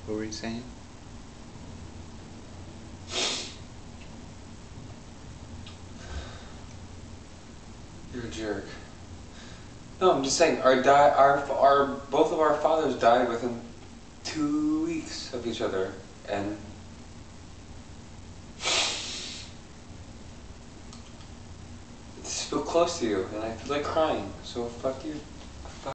What were you saying? You're a jerk. No, I'm just saying, both of our fathers died within 2 weeks of each other, and it's still close to you, and I feel like crying, so fuck you.